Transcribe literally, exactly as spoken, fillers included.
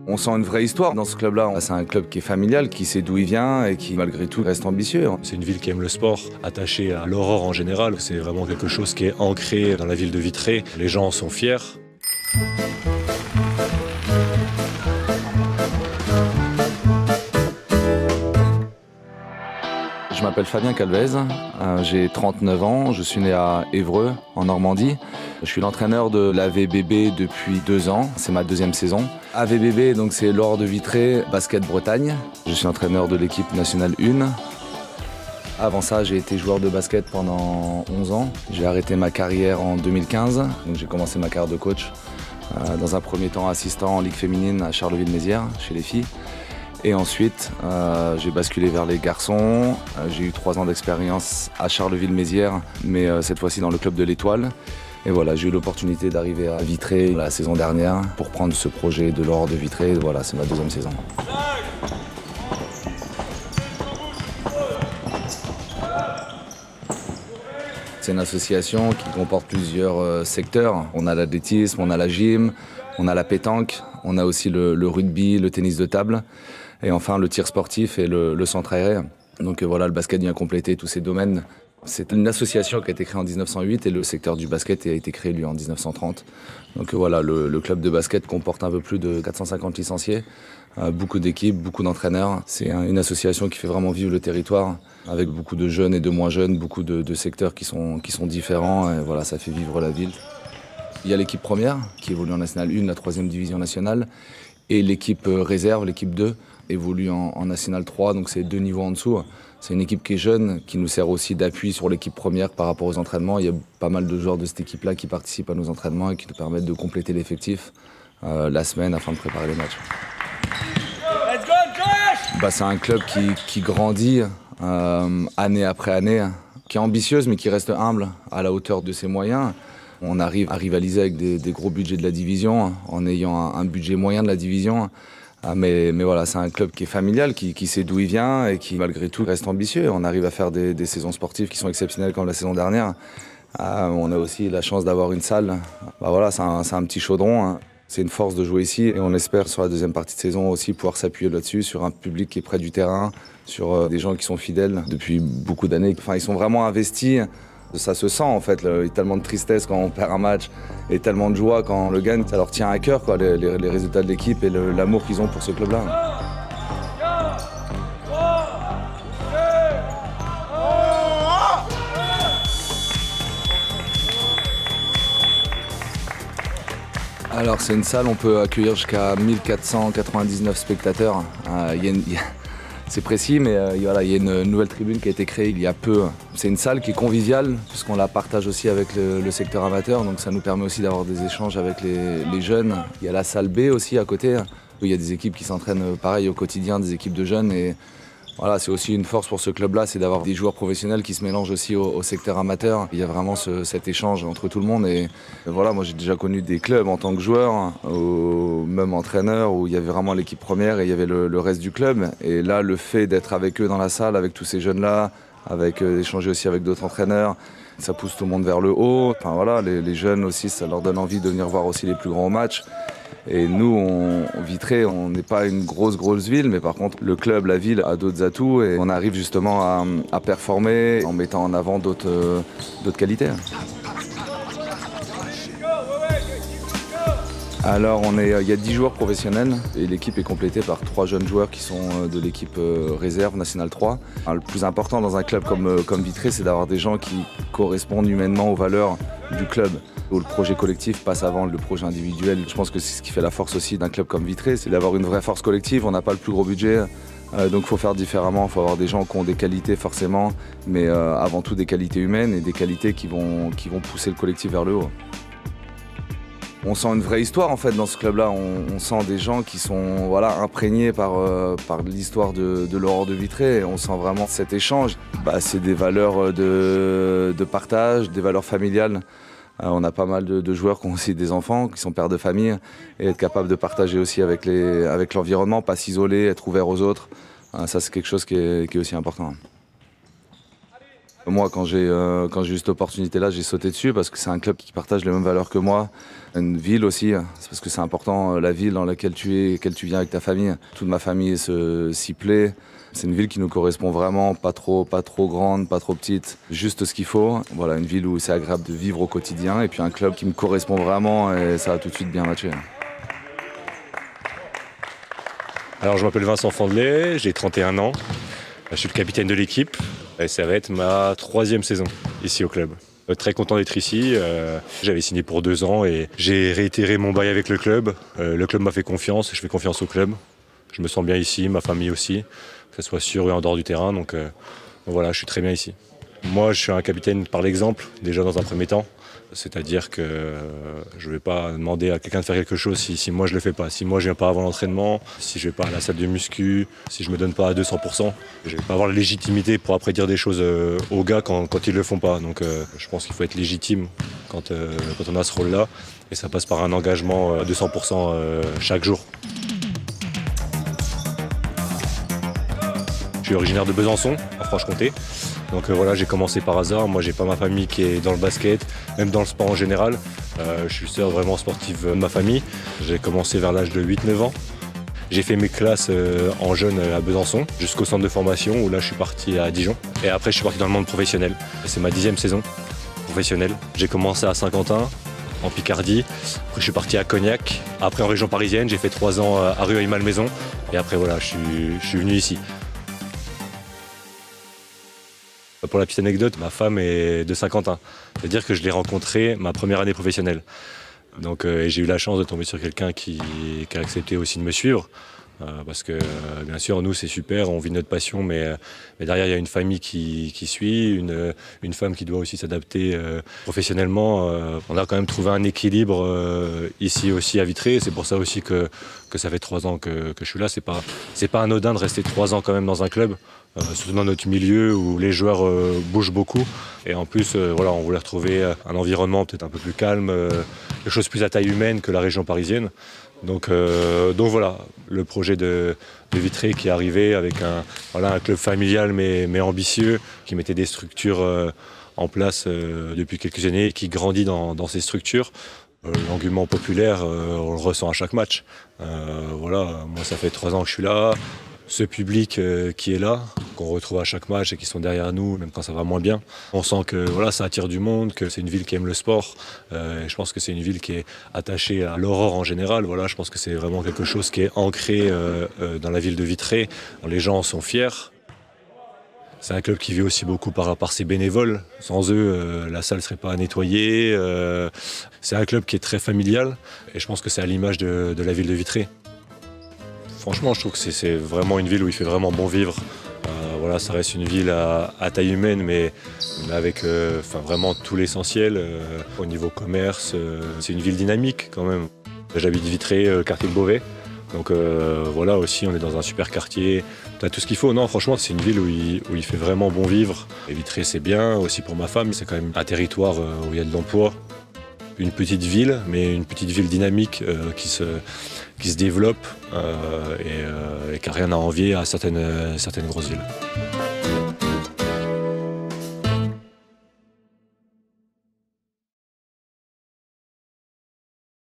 On sent une vraie histoire dans ce club-là. C'est un club qui est familial, qui sait d'où il vient et qui, malgré tout, reste ambitieux. C'est une ville qui aime le sport, attachée à l'Aurore en général. C'est vraiment quelque chose qui est ancré dans la ville de Vitré. Les gens en sont fiers. Je m'appelle Fabien Calvez, euh, j'ai trente-neuf ans, je suis né à Évreux, en Normandie. Je suis l'entraîneur de l'A V B B depuis deux ans, c'est ma deuxième saison. A V B B, donc c'est l'Aurore de Vitré, basket Bretagne. Je suis entraîneur de l'équipe nationale un. Avant ça, j'ai été joueur de basket pendant onze ans. J'ai arrêté ma carrière en deux mille quinze, donc j'ai commencé ma carrière de coach. Euh, dans un premier temps assistant en Ligue féminine à Charleville-Mézières, chez les filles. Et ensuite, euh, j'ai basculé vers les garçons. Euh, j'ai eu trois ans d'expérience à Charleville-Mézières, mais euh, cette fois-ci dans le club de l'Étoile. Et voilà, j'ai eu l'opportunité d'arriver à Vitré la saison dernière pour prendre ce projet de l'Aurore de Vitré. Voilà, c'est ma deuxième saison. C'est une association qui comporte plusieurs euh, secteurs. On a l'athlétisme, on a la gym, on a la pétanque, on a aussi le, le rugby, le tennis de table. Et enfin, le tir sportif et le, le centre aéré. Donc voilà, le basket vient compléter tous ces domaines. C'est une association qui a été créée en mille neuf cent huit et le secteur du basket a été créé, lui, en mille neuf cent trente. Donc voilà, le, le club de basket comporte un peu plus de quatre cent cinquante licenciés, euh, beaucoup d'équipes, beaucoup d'entraîneurs. C'est un, une association qui fait vraiment vivre le territoire, avec beaucoup de jeunes et de moins jeunes, beaucoup de, de secteurs qui sont, qui sont différents. Et voilà, ça fait vivre la ville. Il y a l'équipe première, qui évolue en National un, la troisième division nationale, et l'équipe réserve, l'équipe deux, évolue en, en National trois, donc c'est deux niveaux en dessous. C'est une équipe qui est jeune, qui nous sert aussi d'appui sur l'équipe première par rapport aux entraînements. Il y a pas mal de joueurs de cette équipe-là qui participent à nos entraînements et qui nous permettent de compléter l'effectif euh, la semaine afin de préparer les matchs. Let's go, Josh! Bah, c'est un club qui, qui grandit euh, année après année, qui est ambitieuse mais qui reste humble, à la hauteur de ses moyens. On arrive à rivaliser avec des, des gros budgets de la division en ayant un, un budget moyen de la division. Ah, mais, mais voilà, c'est un club qui est familial, qui, qui sait d'où il vient et qui, malgré tout, reste ambitieux. On arrive à faire des, des saisons sportives qui sont exceptionnelles comme la saison dernière. Ah, on a aussi la chance d'avoir une salle. Bah voilà, c'est un, un petit chaudron. Hein. C'est une force de jouer ici et on espère sur la deuxième partie de saison aussi pouvoir s'appuyer là-dessus, sur un public qui est près du terrain, sur euh, des gens qui sont fidèles depuis beaucoup d'années. Enfin, ils sont vraiment investis. Ça se sent en fait, il y a tellement de tristesse quand on perd un match et tellement de joie quand on le gagne. Ça leur tient à cœur, quoi, les, les, les résultats de l'équipe et l'amour qu'ils ont pour ce club-là. Alors c'est une salle, on peut accueillir jusqu'à mille quatre cent quatre-vingt-dix-neuf spectateurs. Euh, y a une, y a... C'est précis, mais euh, voilà, il y a une nouvelle tribune qui a été créée il y a peu. C'est une salle qui est conviviale, puisqu'on la partage aussi avec le, le secteur amateur, donc ça nous permet aussi d'avoir des échanges avec les, les jeunes. Il y a la salle B aussi à côté, où il y a des équipes qui s'entraînent pareil au quotidien, des équipes de jeunes. Et voilà, c'est aussi une force pour ce club-là, c'est d'avoir des joueurs professionnels qui se mélangent aussi au, au secteur amateur. Il y a vraiment ce, cet échange entre tout le monde. Et voilà, moi j'ai déjà connu des clubs en tant que joueur, ou même entraîneur, où il y avait vraiment l'équipe première et il y avait le, le reste du club. Et là, le fait d'être avec eux dans la salle, avec tous ces jeunes-là, avec euh, échanger aussi avec d'autres entraîneurs, ça pousse tout le monde vers le haut. Enfin voilà, les, les jeunes aussi, ça leur donne envie de venir voir aussi les plus grands matchs. Et nous, on, Vitré, on n'est pas une grosse, grosse ville, mais par contre, le club, la ville a d'autres atouts et on arrive justement à, à performer en mettant en avant d'autres euh, d'autres qualités. Alors, on est, il y a dix joueurs professionnels et l'équipe est complétée par trois jeunes joueurs qui sont de l'équipe réserve National trois. Le plus important dans un club comme, comme Vitré, c'est d'avoir des gens qui correspondent humainement aux valeurs du club, où le projet collectif passe avant le projet individuel. Je pense que c'est ce qui fait la force aussi d'un club comme Vitré, c'est d'avoir une vraie force collective. On n'a pas le plus gros budget, euh, donc il faut faire différemment. Il faut avoir des gens qui ont des qualités forcément, mais euh, avant tout des qualités humaines et des qualités qui vont, qui vont pousser le collectif vers le haut. On sent une vraie histoire en fait dans ce club-là. On, on sent des gens qui sont voilà, imprégnés par, euh, par l'histoire de, de l'Aurore de Vitré. On sent vraiment cet échange. Bah, c'est des valeurs de, de partage, des valeurs familiales. Euh, on a pas mal de, de joueurs qui ont aussi des enfants, qui sont pères de famille, et être capable de partager aussi avec les, avec l'environnement, pas s'isoler, être ouvert aux autres. Euh, ça c'est quelque chose qui est, qui est aussi important. Moi, quand j'ai euh, quand j'ai eu cette opportunité-là, j'ai sauté dessus parce que c'est un club qui partage les mêmes valeurs que moi. Une ville aussi, c'est parce que c'est important, la ville dans laquelle tu es, laquelle tu viens avec ta famille. Toute ma famille se, s'y plaît. C'est une ville qui nous correspond vraiment, pas trop, pas trop grande, pas trop petite, juste ce qu'il faut. Voilà, une ville où c'est agréable de vivre au quotidien et puis un club qui me correspond vraiment et ça a tout de suite bien matché. Alors je m'appelle Vincent Fandelet, j'ai trente et un ans, je suis le capitaine de l'équipe et ça va être ma troisième saison ici au club. Très content d'être ici, euh, j'avais signé pour deux ans et j'ai réitéré mon bail avec le club. Euh, le club m'a fait confiance et je fais confiance au club. Je me sens bien ici, ma famille aussi, que ce soit sur et en dehors du terrain, donc, euh, donc voilà, je suis très bien ici. Moi je suis un capitaine par l'exemple, déjà dans un premier temps. C'est-à-dire que je ne vais pas demander à quelqu'un de faire quelque chose si, si moi je ne le fais pas. Si moi je ne viens pas avant l'entraînement, si je ne vais pas à la salle de muscu, si je ne me donne pas à deux cents pour cent, je ne vais pas avoir la légitimité pour après dire des choses aux gars quand, quand ils ne le font pas. Donc euh, je pense qu'il faut être légitime quand, euh, quand on a ce rôle-là. Et ça passe par un engagement à deux cents pour cent euh, chaque jour. Je suis originaire de Besançon, en Franche-Comté. Donc euh, voilà, j'ai commencé par hasard. Moi, j'ai pas ma famille qui est dans le basket, même dans le sport en général. Euh, je suis le seul vraiment sportif de ma famille. J'ai commencé vers l'âge de huit neuf ans. J'ai fait mes classes euh, en jeune à Besançon, jusqu'au centre de formation où là, je suis parti à Dijon. Et après, je suis parti dans le monde professionnel. C'est ma dixième saison professionnelle. J'ai commencé à Saint-Quentin, en Picardie. Après, je suis parti à Cognac. Après, en région parisienne, j'ai fait trois ans à Rueil-Malmaison. Et après, voilà, je suis, je suis venu ici. Pour la petite anecdote, ma femme est de Saint-Quentin. C'est-à-dire que je l'ai rencontrée ma première année professionnelle. Donc euh, j'ai eu la chance de tomber sur quelqu'un qui, qui a accepté aussi de me suivre. Euh, parce que euh, bien sûr, nous c'est super, on vit notre passion, mais, euh, mais derrière il y a une famille qui, qui suit, une, une femme qui doit aussi s'adapter euh, professionnellement. Euh, on a quand même trouvé un équilibre euh, ici aussi à Vitré. C'est pour ça aussi que, que ça fait trois ans que, que je suis là. C'est pas, c'est pas anodin de rester trois ans quand même dans un club. Euh, surtout dans notre milieu où les joueurs euh, bougent beaucoup. Et en plus, euh, voilà, on voulait retrouver un environnement peut-être un peu plus calme, euh, quelque chose plus à taille humaine que la région parisienne. Donc, euh, donc voilà, le projet de, de Vitré qui est arrivé avec un, voilà, un club familial mais, mais ambitieux, qui mettait des structures euh, en place euh, depuis quelques années et qui grandit dans, dans ces structures. Euh, L'engouement populaire, euh, on le ressent à chaque match. Euh, voilà, moi ça fait trois ans que je suis là. Ce public euh, qui est là, qu'on retrouve à chaque match et qui sont derrière nous, même quand ça va moins bien. On sent que voilà, ça attire du monde, que c'est une ville qui aime le sport. Euh, et je pense que c'est une ville qui est attachée à l'aurore en général. Voilà, je pense que c'est vraiment quelque chose qui est ancré euh, euh, dans la ville de Vitré. Les gens en sont fiers. C'est un club qui vit aussi beaucoup par, par ses bénévoles. Sans eux, euh, la salle ne serait pas nettoyée. Euh, c'est un club qui est très familial. Et je pense que c'est à l'image de, de la ville de Vitré. Franchement, je trouve que c'est vraiment une ville où il fait vraiment bon vivre. Euh, voilà, ça reste une ville à, à taille humaine, mais, mais avec euh, enfin, vraiment tout l'essentiel. Euh, au niveau commerce, euh, c'est une ville dynamique quand même. J'habite Vitré, euh, quartier de Beauvais. Donc euh, voilà, aussi, on est dans un super quartier. Tu as tout ce qu'il faut. Non, franchement, c'est une ville où il, où il fait vraiment bon vivre. Et Vitré, c'est bien. Aussi pour ma femme, c'est quand même un territoire où il y a de l'emploi. Une petite ville, mais une petite ville dynamique euh, qui, se, qui se développe euh, et, euh, et qui n'a rien à envier à certaines, certaines grosses villes.